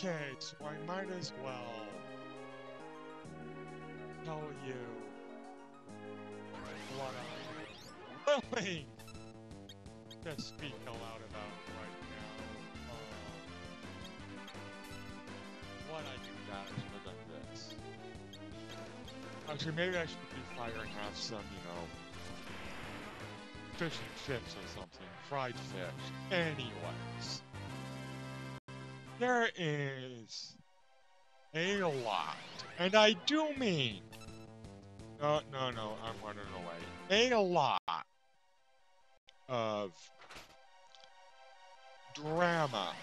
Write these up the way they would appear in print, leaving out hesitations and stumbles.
Okay, so I might as well tell you what I'm willing to speak aloud about right now. What I do that, I should have done this. Actually, maybe I should be fire and have some, fish and chips or something. Fried fish. Anyways. There is a lot, and I do mean, no, I'm running away. A lot of drama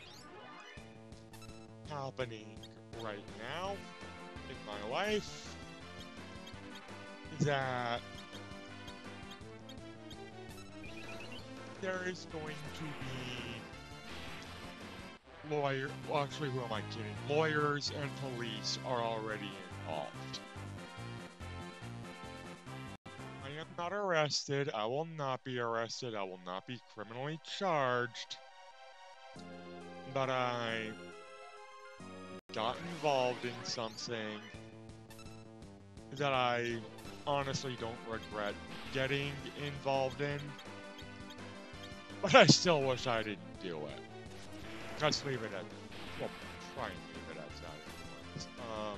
happening right now in my life that there is going to be well, actually, who am I kidding? Lawyers and police are already involved. I am not arrested. I will not be arrested. I will not be criminally charged. But I got involved in something that I honestly don't regret getting involved in. But I still wish I didn't do it. Let's leave it at, well, try and leave it as that anyways.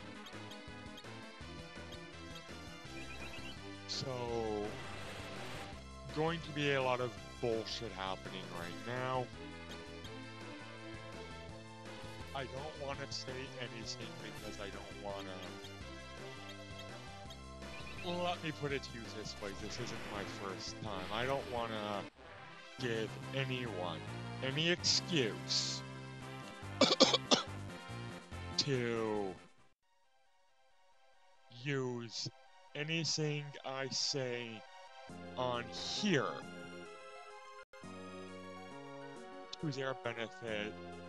So, going to be a lot of bullshit happening right now. I don't want to say anything because I don't want to... Let me put it to you this way, this isn't my first time. I don't want to give anyone any excuse to use anything I say on here to their benefit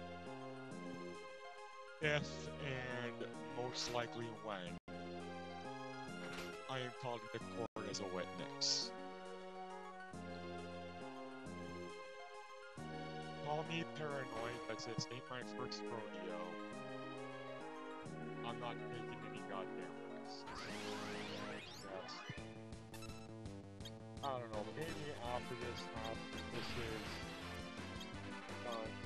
if and most likely when I am called into court as a witness. Call me paranoid, but this ain't my first rodeo. I'm not taking any goddamn risks. Yes. I don't know, maybe after this is done,